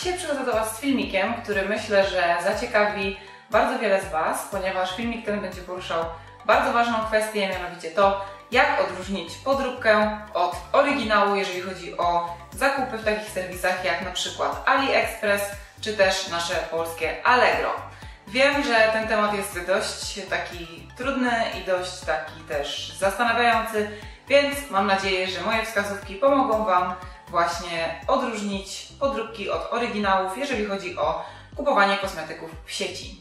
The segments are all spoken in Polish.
Dzisiaj przychodzę do Was z filmikiem, który myślę, że zaciekawi bardzo wiele z Was, ponieważ filmik ten będzie poruszał bardzo ważną kwestię, mianowicie to, jak odróżnić podróbkę od oryginału, jeżeli chodzi o zakupy w takich serwisach jak na przykład AliExpress, czy też nasze polskie Allegro. Wiem, że ten temat jest dość taki trudny i dość taki też zastanawiający, więc mam nadzieję, że moje wskazówki pomogą Wam właśnie odróżnić podróbki od oryginałów, jeżeli chodzi o kupowanie kosmetyków w sieci.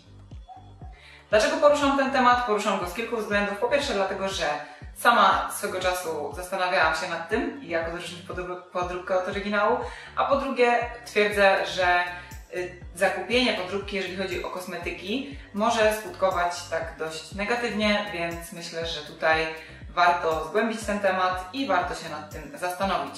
Dlaczego poruszam ten temat? Poruszam go z kilku względów. Po pierwsze dlatego, że sama swego czasu zastanawiałam się nad tym, jak odróżnić podróbkę od oryginału, a po drugie twierdzę, że zakupienie podróbki, jeżeli chodzi o kosmetyki, może skutkować tak dość negatywnie, więc myślę, że tutaj warto zgłębić ten temat i warto się nad tym zastanowić.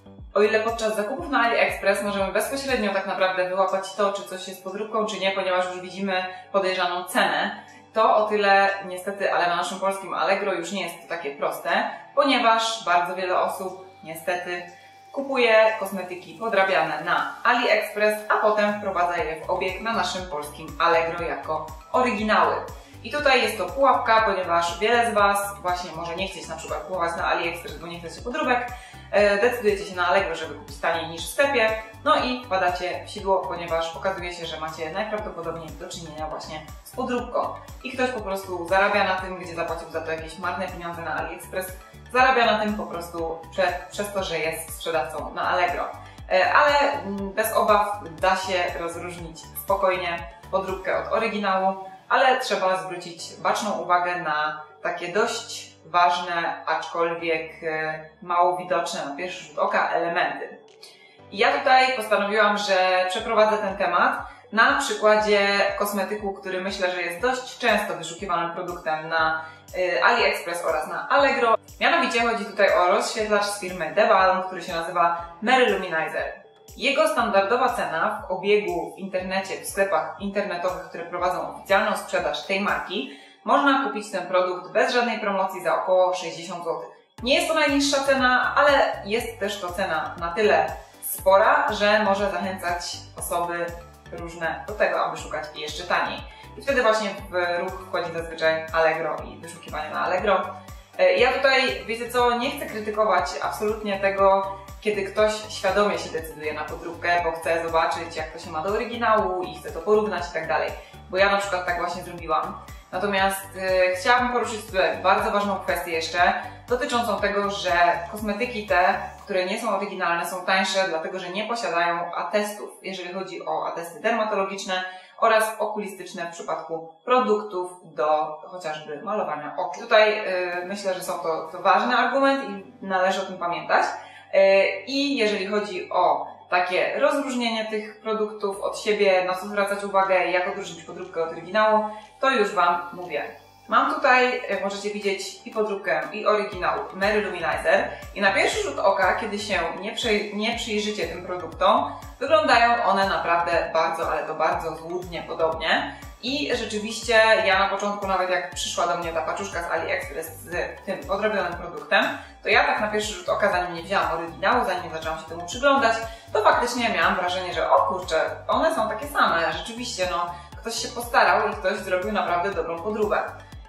O ile podczas zakupów na AliExpress możemy bezpośrednio tak naprawdę wyłapać to, czy coś jest podróbką, czy nie, ponieważ już widzimy podejrzaną cenę, to o tyle niestety, ale na naszym polskim Allegro już nie jest to takie proste, ponieważ bardzo wiele osób niestety kupuje kosmetyki podrabiane na AliExpress, a potem wprowadza je w obieg na naszym polskim Allegro jako oryginały. I tutaj jest to pułapka, ponieważ wiele z Was właśnie może nie chcieć na przykład kupować na AliExpress, bo nie chcecie podróbek, decydujecie się na Allegro, żeby kupić taniej niż w sklepie, no i wpadacie w sidło, ponieważ okazuje się, że macie najprawdopodobniej do czynienia właśnie z podróbką. I ktoś po prostu zarabia na tym, gdzie zapłacił za to jakieś marne pieniądze na AliExpress, zarabia na tym po prostu przez to, że jest sprzedawcą na Allegro. Ale bez obaw da się rozróżnić spokojnie podróbkę od oryginału, ale trzeba zwrócić baczną uwagę na takie dość ważne, aczkolwiek mało widoczne na pierwszy rzut oka elementy. I ja tutaj postanowiłam, że przeprowadzę ten temat na przykładzie kosmetyku, który myślę, że jest dość często wyszukiwanym produktem na AliExpress oraz na Allegro. Mianowicie chodzi tutaj o rozświetlacz z firmy The Balm, który się nazywa Mary Luminizer. Jego standardowa cena w obiegu w internecie, w sklepach internetowych, które prowadzą oficjalną sprzedaż tej marki, można kupić ten produkt bez żadnej promocji za około 60 zł. Nie jest to najniższa cena, ale jest też to cena na tyle spora, że może zachęcać osoby różne do tego, aby szukać jeszcze taniej. I wtedy właśnie w ruch wchodzi zazwyczaj Allegro i wyszukiwanie na Allegro. Ja tutaj, wiecie co, nie chcę krytykować absolutnie tego, kiedy ktoś świadomie się decyduje na podróbkę, bo chce zobaczyć, jak to się ma do oryginału i chce to porównać i tak dalej. Bo ja na przykład tak właśnie zrobiłam. Natomiast chciałabym poruszyć tutaj bardzo ważną kwestię jeszcze, dotyczącą tego, że kosmetyki te, które nie są oryginalne, są tańsze, dlatego że nie posiadają atestów, jeżeli chodzi o atesty dermatologiczne oraz okulistyczne w przypadku produktów do chociażby malowania oczu. Tutaj myślę, że są to ważny argument i należy o tym pamiętać. I jeżeli chodzi o takie rozróżnienie tych produktów od siebie, na co zwracać uwagę, jak odróżnić podróbkę od oryginału, to już Wam mówię. Mam tutaj, jak możecie widzieć, i podróbkę, i oryginał Mary Luminizer i na pierwszy rzut oka, kiedy się nie przyjrzycie tym produktom, wyglądają one naprawdę bardzo, ale to bardzo złudnie podobnie. I rzeczywiście ja na początku, nawet jak przyszła do mnie ta paczuszka z AliExpress z tym podrobionym produktem, to ja tak na pierwszy rzut oka, zanim nie wzięłam oryginału, zanim nie zaczęłam się temu przyglądać, to faktycznie miałam wrażenie, że o kurczę, one są takie same, rzeczywiście no, ktoś się postarał i ktoś zrobił naprawdę dobrą podróbę.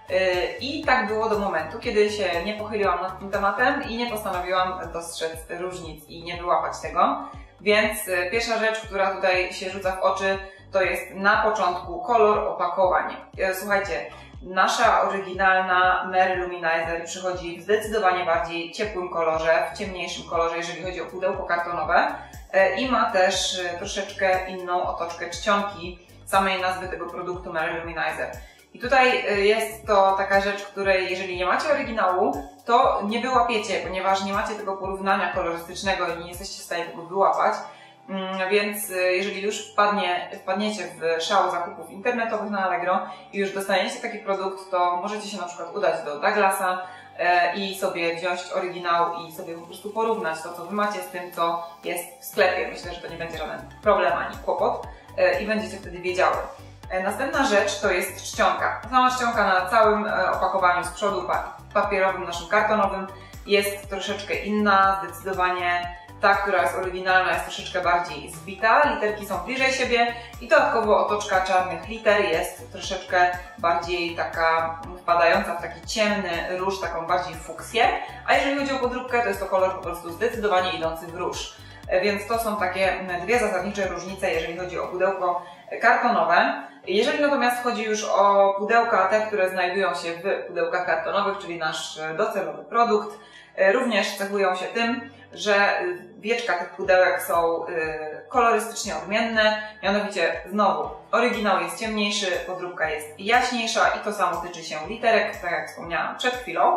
I tak było do momentu, kiedy się nie pochyliłam nad tym tematem i nie postanowiłam dostrzec różnic i nie wyłapać tego. Więc pierwsza rzecz, która tutaj się rzuca w oczy, to jest na początku kolor opakowań. Słuchajcie, nasza oryginalna Mary Luminizer przychodzi w zdecydowanie bardziej ciepłym kolorze, w ciemniejszym kolorze, jeżeli chodzi o pudełko kartonowe i ma też troszeczkę inną otoczkę czcionki samej nazwy tego produktu Mary Luminizer. I tutaj jest to taka rzecz, której jeżeli nie macie oryginału, to nie wyłapiecie, ponieważ nie macie tego porównania kolorystycznego i nie jesteście w stanie tego wyłapać. Więc jeżeli już wpadniecie w szał zakupów internetowych na Allegro i już dostaniecie taki produkt, to możecie się na przykład udać do Douglasa i sobie wziąć oryginał i sobie po prostu porównać to, co Wy macie z tym, co jest w sklepie. Myślę, że to nie będzie żaden problem ani kłopot i będziecie wtedy wiedziały. Następna rzecz to jest czcionka. Sama czcionka na całym opakowaniu z przodu papierowym, naszym kartonowym jest troszeczkę inna, zdecydowanie Ta, która jest oryginalna, jest troszeczkę bardziej zbita, literki są bliżej siebie i dodatkowo otoczka czarnych liter jest troszeczkę bardziej taka wpadająca w taki ciemny róż, taką bardziej fuksję. A jeżeli chodzi o podróbkę, to jest to kolor po prostu zdecydowanie idący w róż. Więc to są takie dwie zasadnicze różnice, jeżeli chodzi o pudełko kartonowe. Jeżeli natomiast chodzi już o pudełka, te, które znajdują się w pudełkach kartonowych, czyli nasz docelowy produkt, również cechują się tym, że wieczka tych pudełek są kolorystycznie odmienne, mianowicie znowu oryginał jest ciemniejszy, podróbka jest jaśniejsza i to samo tyczy się literek, tak jak wspomniałam przed chwilą.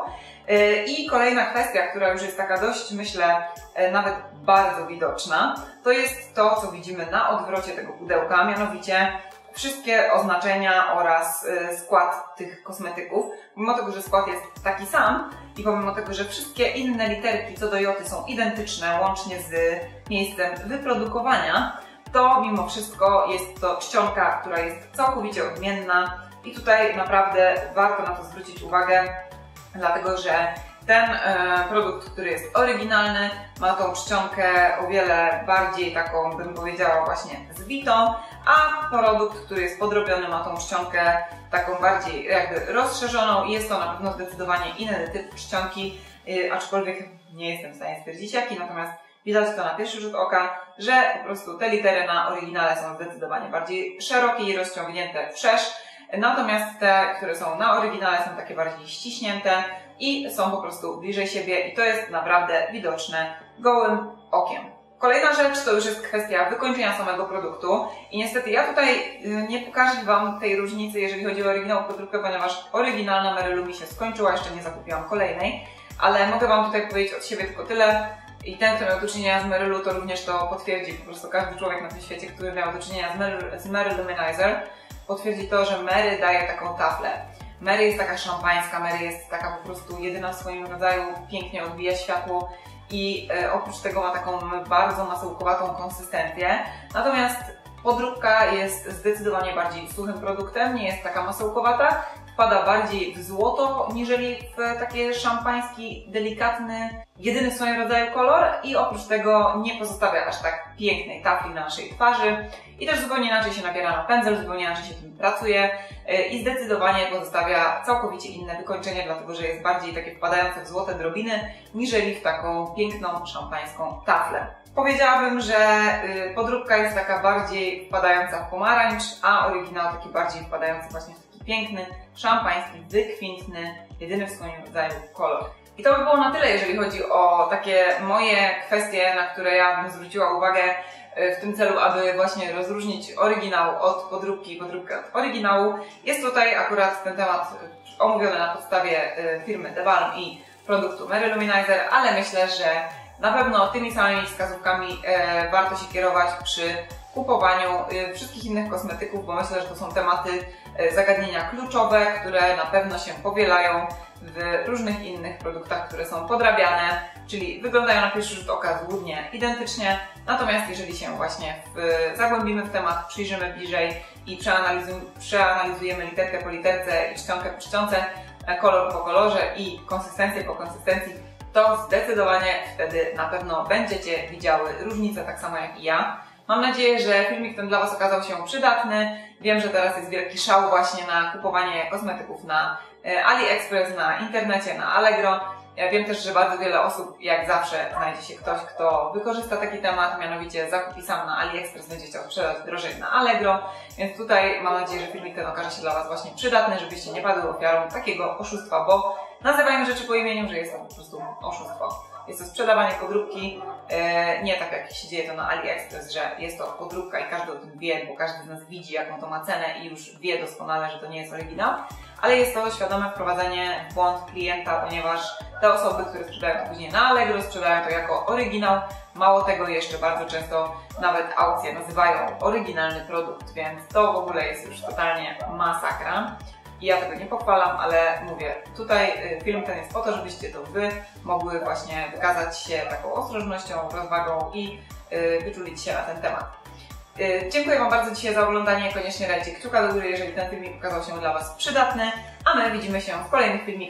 I kolejna kwestia, która już jest taka dość, myślę, nawet bardzo widoczna, to jest to, co widzimy na odwrocie tego pudełka, mianowicie wszystkie oznaczenia oraz skład tych kosmetyków. Pomimo tego, że skład jest taki sam i pomimo tego, że wszystkie inne literki co do joty są identyczne, łącznie z miejscem wyprodukowania, to mimo wszystko jest to czcionka, która jest całkowicie odmienna i tutaj naprawdę warto na to zwrócić uwagę, dlatego że ten produkt, który jest oryginalny, ma tą czcionkę o wiele bardziej taką, bym powiedziała, właśnie zbitą, a produkt, który jest podrobiony, ma tą czcionkę taką bardziej jakby rozszerzoną i jest to na pewno zdecydowanie inny typ czcionki, aczkolwiek nie jestem w stanie stwierdzić jaki, natomiast widać to na pierwszy rzut oka, że po prostu te litery na oryginale są zdecydowanie bardziej szerokie i rozciągnięte wszerz, natomiast te, które są na oryginale, są takie bardziej ściśnięte i są po prostu bliżej siebie i to jest naprawdę widoczne gołym okiem. Kolejna rzecz to już jest kwestia wykończenia samego produktu i niestety ja tutaj nie pokażę Wam tej różnicy, jeżeli chodzi o oryginał podróbkę, ponieważ oryginalna Mary Lou mi się skończyła, jeszcze nie zakupiłam kolejnej, ale mogę Wam tutaj powiedzieć od siebie tylko tyle i ten, kto miał do czynienia z Mary Lou, to również to potwierdzi, po prostu każdy człowiek na tym świecie, który miał do czynienia z Mary Luminizer, potwierdzi to, że Mary daje taką taflę. Mary jest taka szampańska, Mary jest taka po prostu jedyna w swoim rodzaju, pięknie odbija światło i oprócz tego ma taką bardzo masełkowatą konsystencję. Natomiast podróbka jest zdecydowanie bardziej suchym produktem, nie jest taka masełkowata, wpada bardziej w złoto, niżeli w taki szampański, delikatny, jedyny w swoim rodzaju kolor i oprócz tego nie pozostawia aż tak pięknej tafli na naszej twarzy i też zupełnie inaczej się nabiera na pędzel, zupełnie inaczej się tym pracuje i zdecydowanie pozostawia całkowicie inne wykończenie, dlatego że jest bardziej takie wpadające w złote drobiny, niżeli w taką piękną szampańską taflę. Powiedziałabym, że podróbka jest taka bardziej wpadająca w pomarańcz, a oryginał taki bardziej wpadający właśnie w taki piękny, szampański, wykwintny, jedyny w swoim rodzaju kolor. I to by było na tyle, jeżeli chodzi o takie moje kwestie, na które ja bym zwróciła uwagę w tym celu, aby właśnie rozróżnić oryginał od podróbki i podróbkę od oryginału. Jest tutaj akurat ten temat omówiony na podstawie firmy The Balm i produktu Mary Luminizer, ale myślę, że na pewno tymi samymi wskazówkami warto się kierować przy kupowaniu wszystkich innych kosmetyków, bo myślę, że to są tematy, zagadnienia kluczowe, które na pewno się powielają w różnych innych produktach, które są podrabiane, czyli wyglądają na pierwszy rzut oka złudnie, identycznie, natomiast jeżeli się właśnie zagłębimy w temat, przyjrzymy bliżej i przeanalizujemy literkę po literce i czcionkę po czcionce, kolor po kolorze i konsystencję po konsystencji, to zdecydowanie wtedy na pewno będziecie widziały różnice, tak samo jak i ja. Mam nadzieję, że filmik ten dla Was okazał się przydatny. Wiem, że teraz jest wielki szał właśnie na kupowanie kosmetyków na AliExpress, na internecie, na Allegro. Ja wiem też, że bardzo wiele osób, jak zawsze, znajdzie się ktoś, kto wykorzysta taki temat, mianowicie zakupi sam na AliExpress, będzie chciał sprzedać drożej na Allegro. Więc tutaj mam nadzieję, że filmik ten okaże się dla Was właśnie przydatny, żebyście nie padły ofiarą takiego oszustwa, bo nazywajmy rzeczy po imieniu, że jest to po prostu oszustwo. Jest to sprzedawanie podróbki, nie tak jak się dzieje to na AliExpress, że jest to podróbka i każdy o tym wie, bo każdy z nas widzi, jaką to ma cenę i już wie doskonale, że to nie jest oryginał, ale jest to świadome wprowadzenie w błąd klienta, ponieważ te osoby, które sprzedają to później na Allegro, sprzedają to jako oryginał. Mało tego, jeszcze bardzo często nawet aukcje nazywają oryginalny produkt, więc to w ogóle jest już totalnie masakra. I ja tego nie pochwalam, ale mówię, tutaj film ten jest po to, żebyście to Wy mogły właśnie wykazać się taką ostrożnością, rozwagą i wyczulić się na ten temat. Dziękuję Wam bardzo dzisiaj za oglądanie, koniecznie dajcie kciuka do góry, jeżeli ten filmik okazał się dla Was przydatny, a my widzimy się w kolejnych filmikach.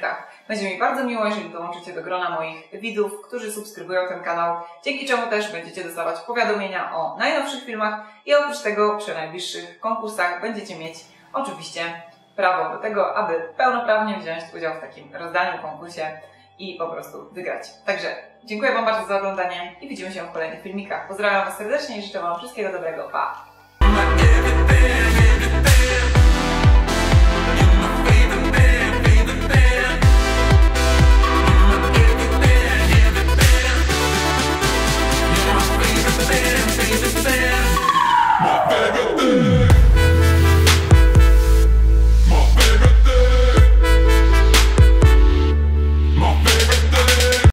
Będzie mi bardzo miło, jeżeli dołączycie do grona moich widzów, którzy subskrybują ten kanał, dzięki czemu też będziecie dostawać powiadomienia o najnowszych filmach i oprócz tego przy najbliższych konkursach będziecie mieć oczywiście prawo do tego, aby pełnoprawnie wziąć udział w takim rozdaniu, konkursie i po prostu wygrać. Także dziękuję Wam bardzo za oglądanie i widzimy się w kolejnych filmikach. Pozdrawiam Was serdecznie i życzę Wam wszystkiego dobrego. Pa!